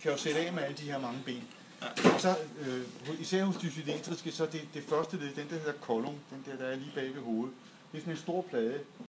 kan jo sætte af med alle de her mange ben. Og så, især hos de cylindriske, så det første led, den der hedder kolum, den der er lige bag ved hovedet. Det er sådan en stor plade,